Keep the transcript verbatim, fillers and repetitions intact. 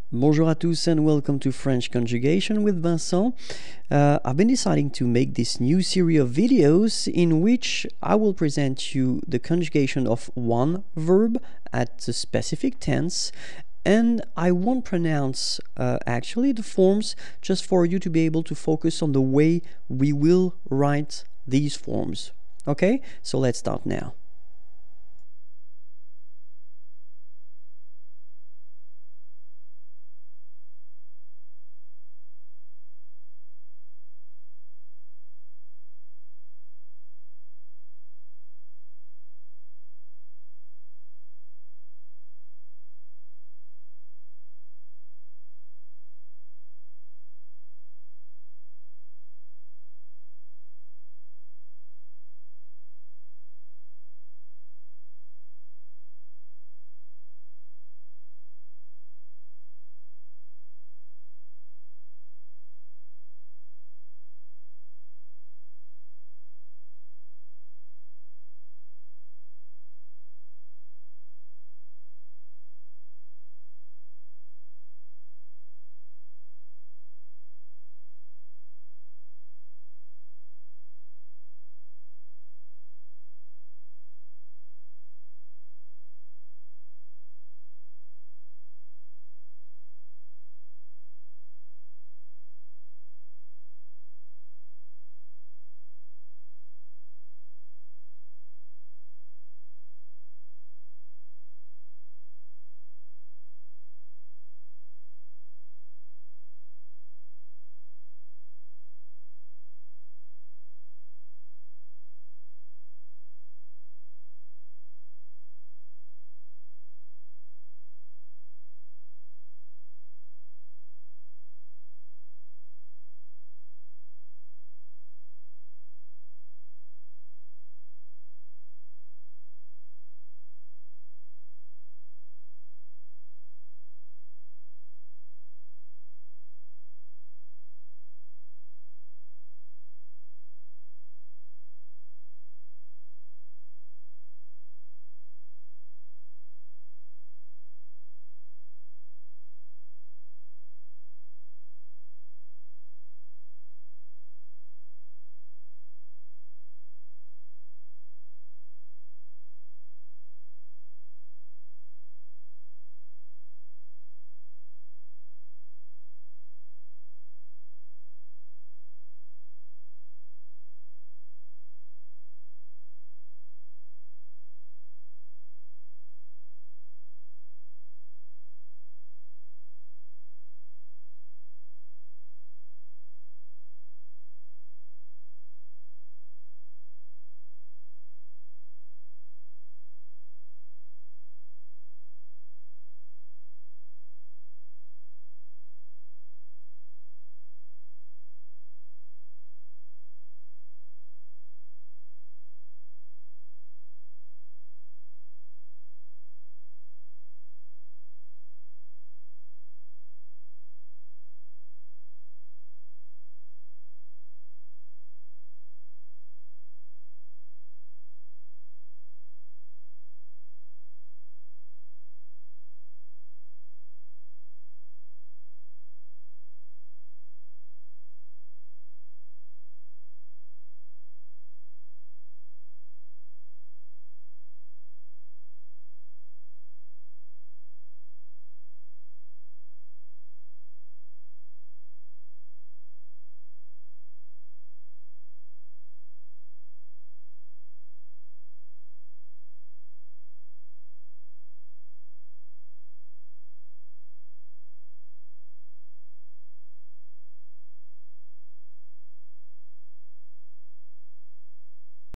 Bonjour à tous and welcome to French Conjugation with Vincent. Uh, I've been deciding to make this new series of videos in which I will present you the conjugation of one verb at a specific tense, and I won't pronounce uh, actually the forms, just for you to be able to focus on the way we will write these forms. Okay, so let's start now.